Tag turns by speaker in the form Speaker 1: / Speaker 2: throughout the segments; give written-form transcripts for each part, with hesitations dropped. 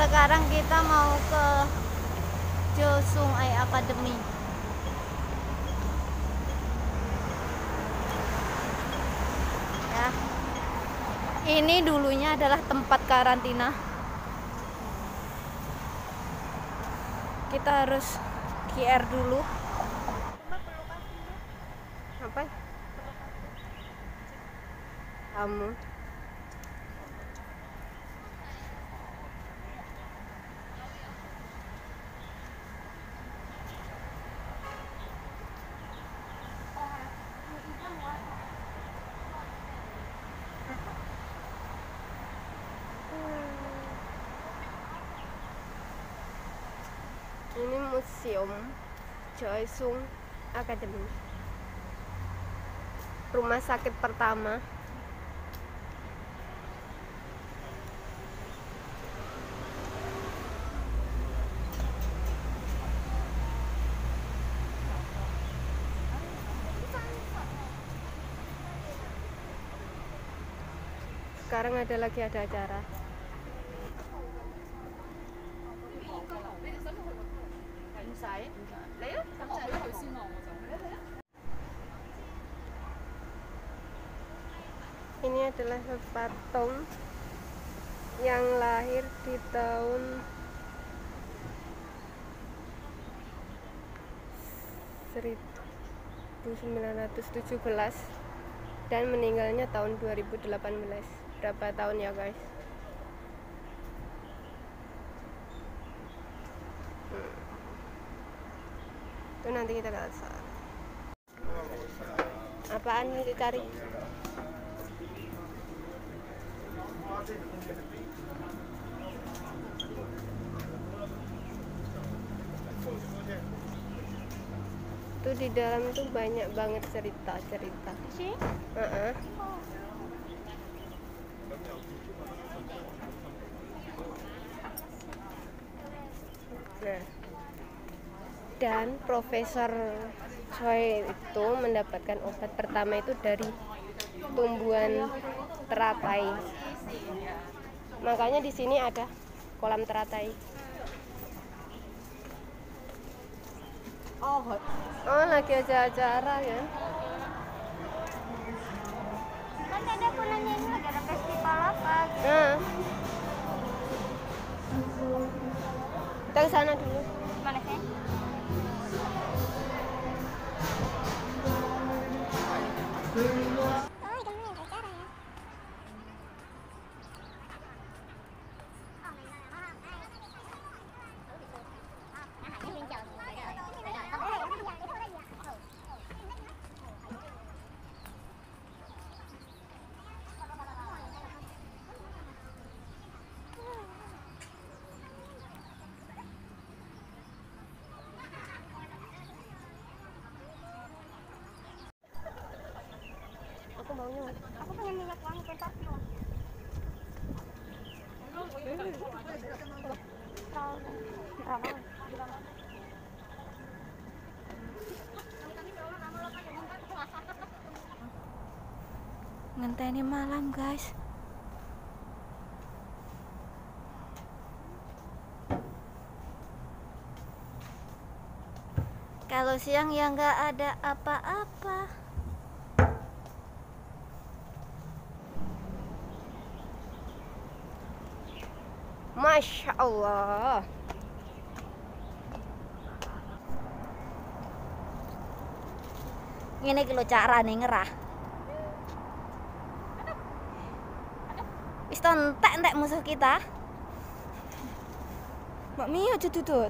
Speaker 1: Sekarang kita mau ke Josung Ai Academy. Ya. Ini dulunya adalah tempat karantina. Kita harus QR dulu. Apa? Kamu. Ini museum Josung Academy, rumah sakit pertama. Sekarang ada acara. Ini adalah patung yang lahir di tahun 1917 dan meninggalnya tahun 2018. Berapa tahun ya guys? Itu nanti kita lihat. Apaan yang dicari? Tuh di dalam tuh banyak banget cerita.
Speaker 2: Sih?
Speaker 1: Nah, dan Profesor Choi itu mendapatkan obat pertama itu dari tumbuhan teratai. Makanya di sini ada kolam teratai. Oh, lagi acara ya.
Speaker 2: Kan tadi aku nanya ini lagi ada festival apa?
Speaker 1: Nah, kita ke sana dulu.
Speaker 2: Mana sih? Aku pengen minyak wangi perfume.
Speaker 1: Ngenteni malam guys. Kalau siang ya nggak ada apa-apa. Masya Allah. Ini kilo cara nih ngerah. Wis entek musuh kita. Mbak Mio aja tutut.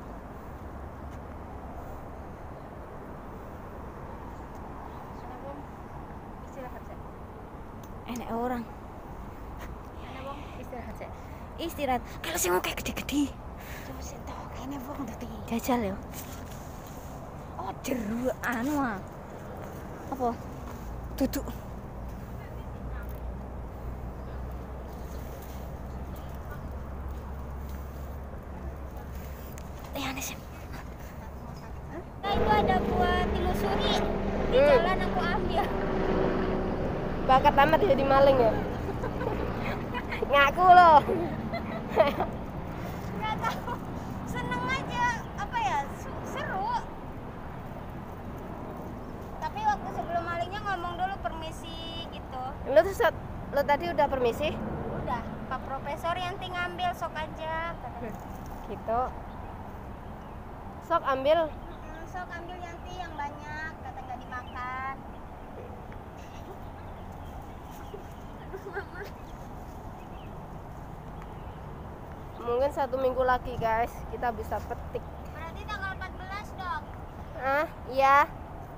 Speaker 1: Enak orang. Istirahat. Kalau sing kayak gede-gede.
Speaker 2: Coba sih tau kayaknya wong tadi.
Speaker 1: Jajal ya. Oh, jeru anu ah. Apa? Duduk. Sih.
Speaker 2: Nah, itu ada buat telusuri di jalan aku ambil.
Speaker 1: Bakat amat jadi maling ya. Ngaku loh. Lo tadi udah permisi?
Speaker 2: Udah, Pak Profesor yang tinggal ngambil sok aja.
Speaker 1: Gitu. Sok ambil.
Speaker 2: Sok ambil Yanti yang banyak, kata nggak dimakan. Aduh mama.
Speaker 1: Mungkin 1 minggu lagi guys kita bisa petik.
Speaker 2: Berarti tanggal 14 dong.
Speaker 1: Iya.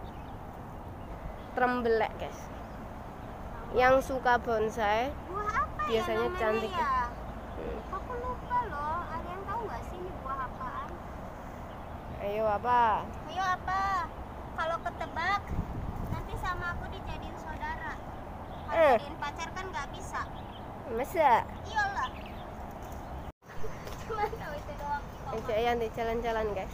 Speaker 1: Trembelek guys. Yang suka bonsai
Speaker 2: Buah apa
Speaker 1: biasanya
Speaker 2: ya namanya
Speaker 1: cantik
Speaker 2: ya? Aku lupa loh. Ada yang tahu nggak sih ini buah apaan?
Speaker 1: Ayo apa?
Speaker 2: Ayo apa? Kalau ketebak nanti sama aku dijadiin saudara. Kalau jadiin pacar kan nggak bisa.
Speaker 1: Masa?
Speaker 2: Iyalah. Cuma tahu itu doang.
Speaker 1: Ayo yang di jalan-jalan guys.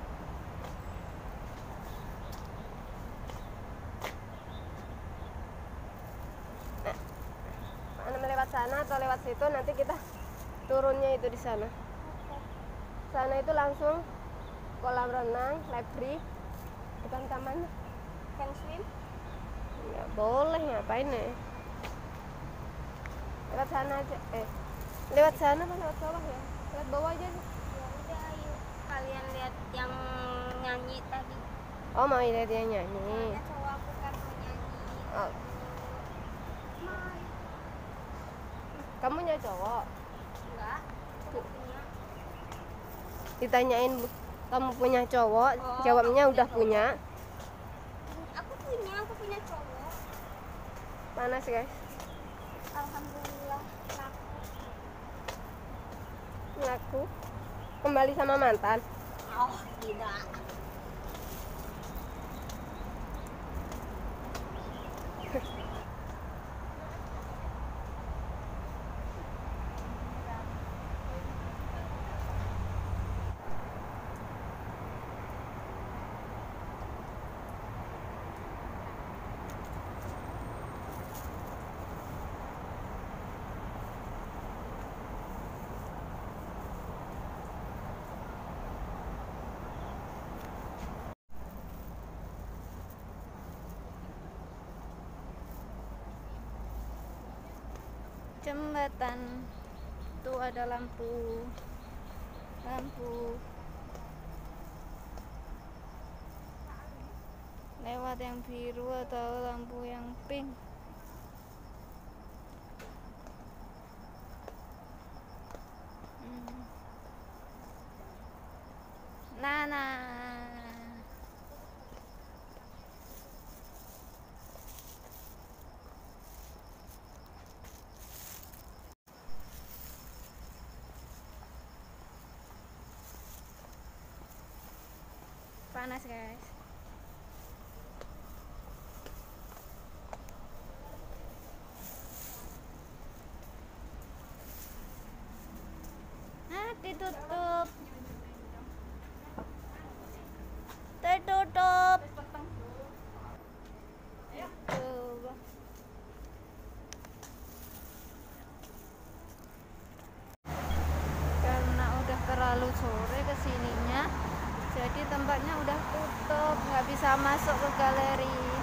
Speaker 1: Lewat sana atau lewat situ, nanti kita turunnya itu di sana. Sana itu langsung kolam renang, library, bukan taman.
Speaker 2: Can swim?
Speaker 1: Nggak boleh, ngapain nih? Lewat sana aja. Lewat sana apa lewat bawah ya? Lewat bawah aja nih.
Speaker 2: Ya udah, ayo. Kalian lihat yang nyanyi tadi.
Speaker 1: Oh, mau lihat dia nyanyi.
Speaker 2: Ada cowok aku kan mau nyanyi.
Speaker 1: Oh,
Speaker 2: Mai.
Speaker 1: kamu punya cowok?
Speaker 2: Enggak. Aku punya.
Speaker 1: Ditanyain kamu punya cowok,
Speaker 2: Oh,
Speaker 1: jawabnya
Speaker 2: kamu
Speaker 1: udah
Speaker 2: punya
Speaker 1: punya.
Speaker 2: Aku punya cowok.
Speaker 1: Panas guys.
Speaker 2: Alhamdulillah laku.
Speaker 1: Ngaku kembali sama mantan.
Speaker 2: Oh, tidak.
Speaker 1: Jembatan itu ada lampu lewat yang biru atau lampu yang pink. Nah. Panas guys. Ditutup. Tertutup. Karena udah terlalu sore kesininya, jadi tempatnya udah tutup, nggak bisa masuk ke galeri.